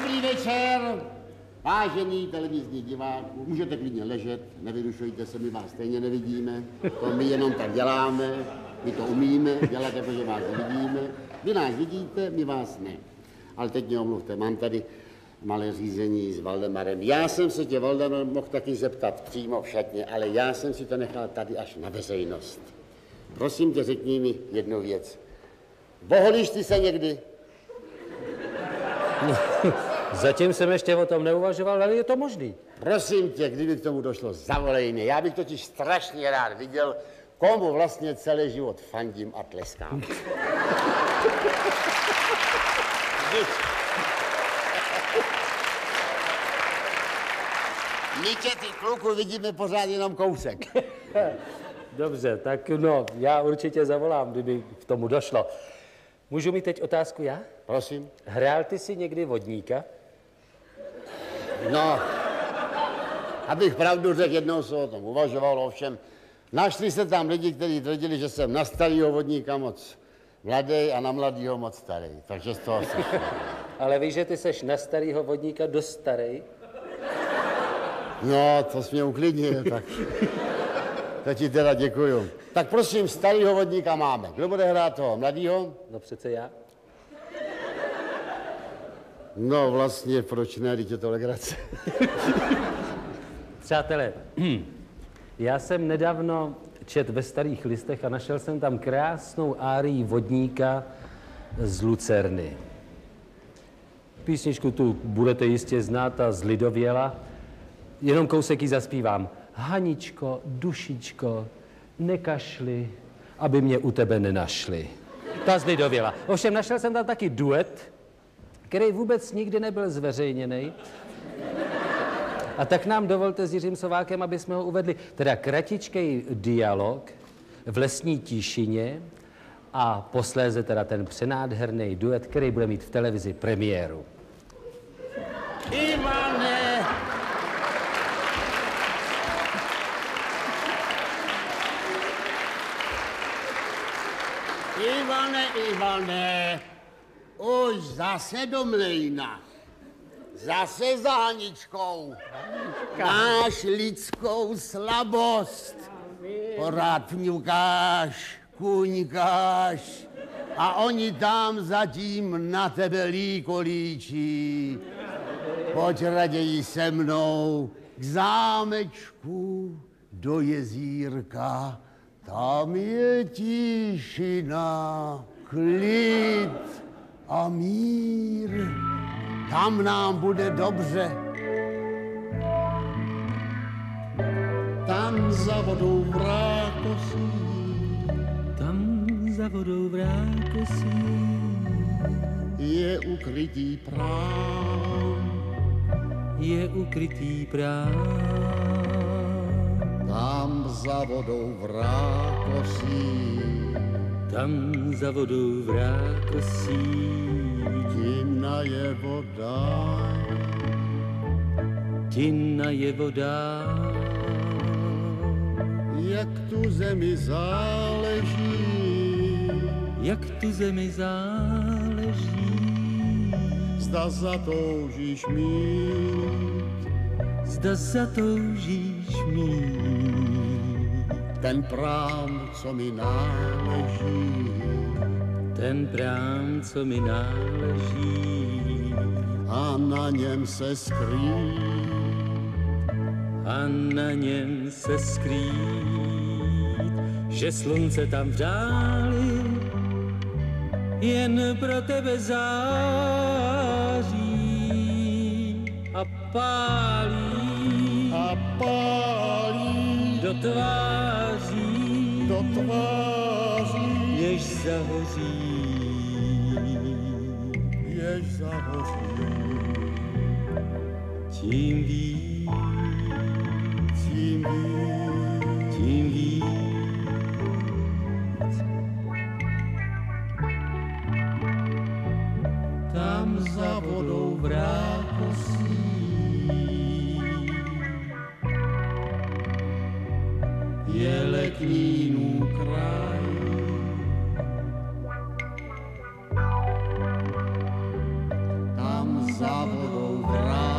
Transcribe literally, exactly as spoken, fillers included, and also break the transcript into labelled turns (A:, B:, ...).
A: Dobrý večer, vážený televizní diváků. Můžete klidně ležet, nevyrušujte se, my vás stejně nevidíme. To my jenom tak děláme, my to umíme dělat, jako že vás nevidíme. Vy nás vidíte, my vás ne. Ale teď mě omluvte, mám tady malé řízení s Valdemarem. Já jsem se tě, Valdemar, mohl taky zeptat přímo v šatně, ale já jsem si to nechal tady až na veřejnost. Prosím tě, řekni mi jednu věc. Boholíš ty se někdy?
B: Zatím jsem ještě o tom neuvažoval, ale je to možný.
A: Prosím tě, kdyby k tomu došlo, zavolej mě. Já bych totiž strašně rád viděl, komu vlastně celý život fandím a tleskám. My tě, ty kluku, vidíme pořád jenom kousek.
B: Dobře, tak no, já určitě zavolám, kdyby k tomu došlo. Můžu mít teď otázku já?
A: Prosím.
B: Hrál ty si někdy vodníka?
A: No, abych pravdu řekl, jednou se o tom uvažoval, ovšem. Našli se tam lidi, kteří tvrdili, že jsem na starýho vodníka moc mladý a na mladýho moc starý. Takže z toho se...
B: Ale víš, že ty seš na starýho vodníka dost starý?
A: No, to jsi mě uklidnil, tak... To ti teda děkuju. Tak prosím, starýho vodníka máme. Kdo bude hrát toho mladýho?
B: No přece já.
A: No vlastně, proč ne, teď je to legrace.
B: Přátelé, já jsem nedávno čet ve Starých listech a našel jsem tam krásnou árii vodníka z Lucerny. Písničku tu budete jistě znát a zlidověla. Jenom kousek ji zaspívám. Haničko, dušičko, nekašli, aby mě u tebe nenašli. Ta zlidověla. Ovšem našel jsem tam taky duet, který vůbec nikdy nebyl zveřejněný. A tak nám dovolte s Jiřím Sovákem, aby jsme ho uvedli. Teda kratičkej dialog v lesní tišině a posléze teda ten přenádherný duet, který bude mít v televizi premiéru.
A: Ivane! Ivane, Ivane, už zase do mlejna. Zase za Haničkou. Máš lidskou slabost. Pořád fňukáš, kuňkáš a oni tam zatím na tebe líkolíčí. Pojď raději se mnou k zámečku do jezírka. Tam je tišina, klid a mír. Tam nám bude dobře. Tam za vodou v rákosí.
B: Tam za vodou v rákosí
A: Je ukrytý prám.
B: Je ukrytý prám.
A: Tam za vodou v rákosí.
B: Tam za vodou v rákosí
A: Tinna je voda.
B: Tinna je voda.
A: Jak tu zemi záleží.
B: Jak tu zemi záleží.
A: Zda zatoužíš mít.
B: Zda zatoužíš mít.
A: Ten prám, co mi náleží.
B: Ten prám, co mi náleží.
A: A na něm se skrýt.
B: A na něm se skrýt. Že slunce tam v dáli jen pro tebe září. A pálí.
A: A pálí.
B: Do tváří.
A: Do tváří.
B: Jež zahoří.
A: Jež zahoří.
B: Tím víc.
A: Tím víc.
B: Tím víc.
A: Tam za vodou v rákosí je letnínů kraj. Tam závodou vrát.